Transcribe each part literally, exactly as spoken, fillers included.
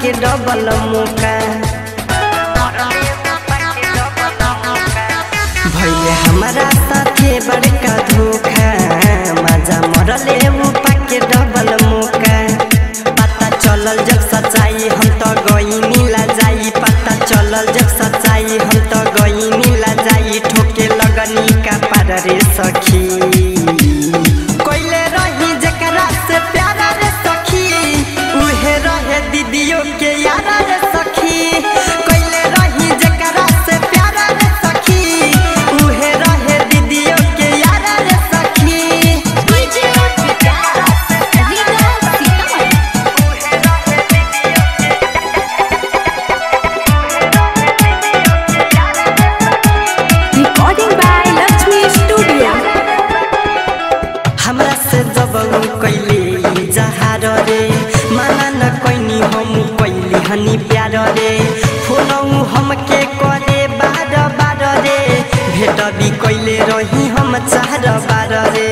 के डबल मौका भैले हमारा साथे बड़का धोखा मजा मरले वो पाके डबल मौका पता चलल जब सच्चाई हम तो गई मिला जाई पता चलल जब सच्चाई हम तो गई मिला जाई ठोके लगनी का पार रे सखी कोइले रही जकरा से प्यार रे सखी उहे रहे दीदियों के यार रे सखी कोइले रही जकरा से प्यार रे सखी उहे रहे दीदियों के यार रे सखी DJ recording by Lakshmi studio हमरा से जब कैले जहार रे माना न कैनी हम कैली हनी प्यार रे फोनऊ हमके करे बार बार रे भेट भी कैले रही हम चार बार रे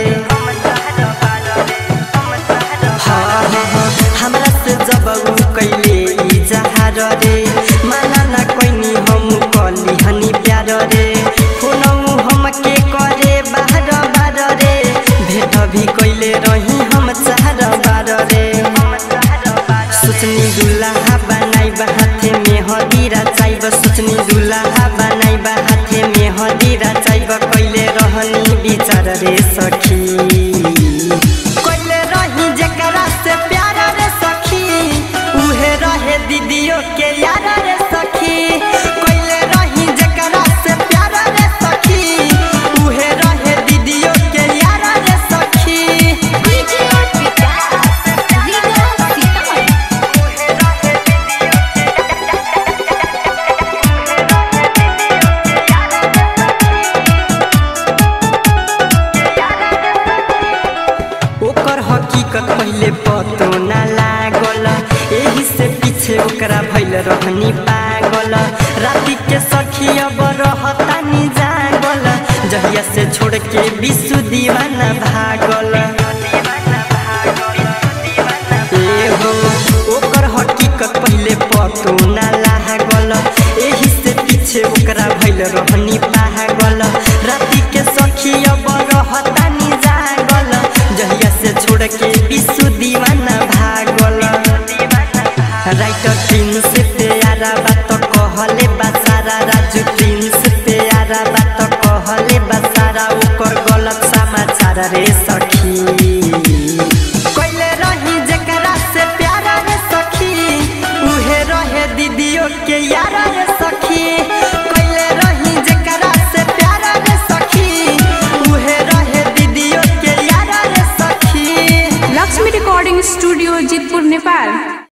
हाँ हाँ हमरा से जब कैले जहार रे माना न कैनी हम कैली हनी प्यार रे फोनऊ हमके करे बार बार रे भेट भी कैले रही हम चार बार रे सोचनी दुल्हा बनाइब हाथे में हदीरा चाइब सोचनी दुल्हा बनाइब हाथे में हदीरा चाइब कैले रहनी विचार रे सखी कैले रही जकरा से प्यार रे सखी उहे रहे दीदियों के यार रे सखी कैले रही जकरा से प्यार रे सखी उहे रहे दीदियों के यार रे सखी डीजे ओकर हकीकत पहले पतो ना लागल एही से पीछे ओकरा भइल रहनी पागल राति के सखी अब रहतानी जागल जहिया से छोड़ के विश्व दीवाना भागल ए हो ओकर हकीकत पहले पतो ना लागल एही से पीछे ओकरा भइल रहनी पागल राति के सखी अब रहतानी जागल जहिया से छोड़ के विश्व दीवाना भागल राइटर प्रिंस प्यारा बात कहले बसारा राजू प्रिंस प्यारा बात कहले बसारा ओकर गलत समाचार रे सखी